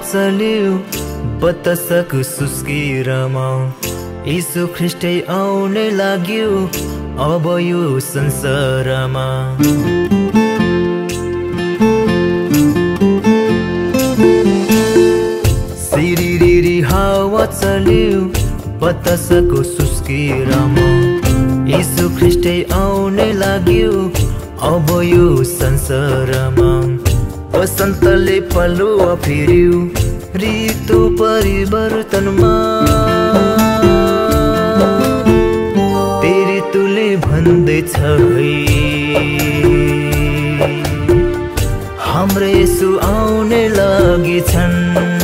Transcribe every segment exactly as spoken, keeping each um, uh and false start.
चल्यो बतासको सुस्किरमा, यीशु ख्रीष्टै आउने लाग्यो अब यो संसारमा। सिरिरिरी हावा चल्यो बतासको सुस्किरमा, यीशु ख्रीष्टै आउने लाग्यो अब यो संसारमा। वसन्तले पलुवा फेर्यो ऋतु परिवर्तनमा, तेरी तुले भन्दैछ है हाम्रो येशू आउने लागेछन्।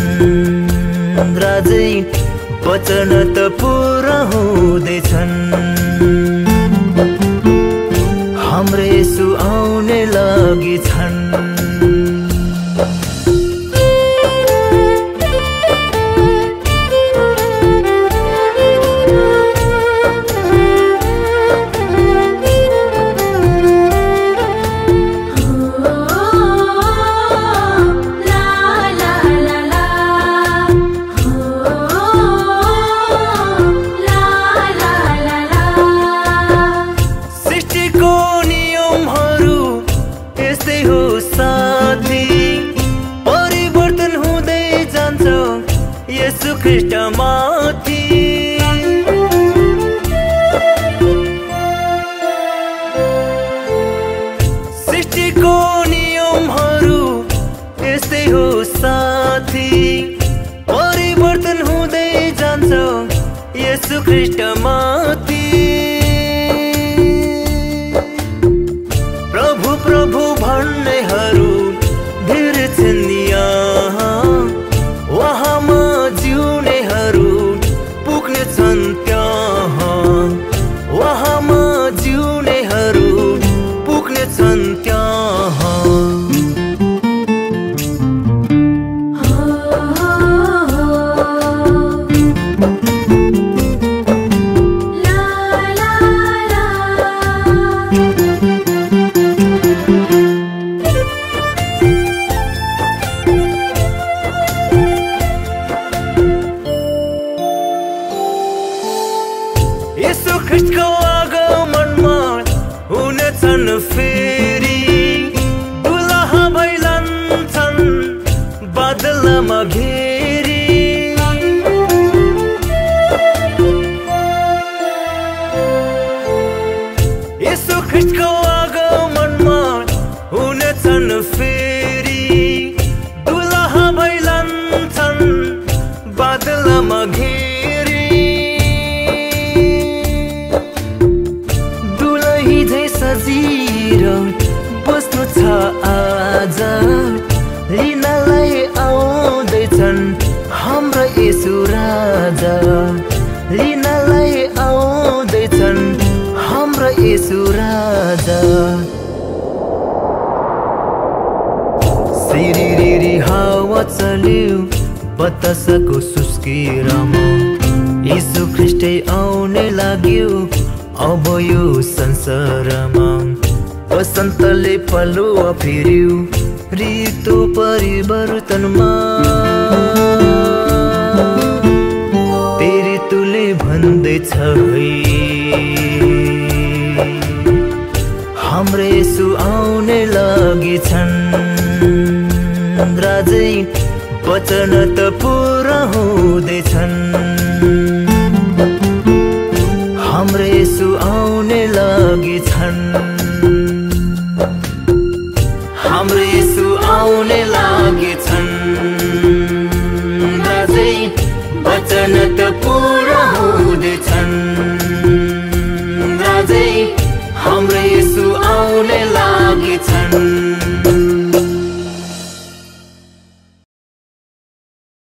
राजै वचन त पुरा हुँदैछन्, हाम्रो येशू आउने लागेछन्। येशू ख्रीष्ट माथि सृष्टिको नियमहरू यस्तै हो साथी, परिवर्तन हुँदै जान्छ येशू ख्रीष्ट माथि। प्रभु प्रभु भन्नेहरू धेरै छन् यहाँ, वहाँमा जिउनेहरू पुग्ने छन् त्यहाँ, वहाँमा जिउनेहरू पुग्ने छन् त्यहाँ। येशू ख्रीष्टको आगमनमा हुनेछन् फेरि, दुलहा भैलान्छन् बादलमा घेरी। येशू ख्रीष्टको आगमनमा हुनेछन् फेरि, दुलहा भैलान्छन् बादलमा घेरी। सजिलो बस्नु छ आज, लिनलाई आउँदैछन् हाम्रो येशू राजा, लिनलाई आउँदैछन् हाम्रो येशू राजा। सिरिरिरी हावा चल्यो बतासको सुस्किरमा, येशू ख्रीष्टै आउने लाग्यो अब यो संसारमा। वसन्तले पलुवा फेर्यो ऋतु परिवर्तनमा, तेरी तुले भन्दैछ है हाम्रो येशू आउने लागेछन्। राजै वचन त पुरा हुँदैछन्, हाम्रो येशू आउने लागेछन्, हाम्रो येशू आउने लागेछन्। राजै वचन त पुरा हुँदैछन्।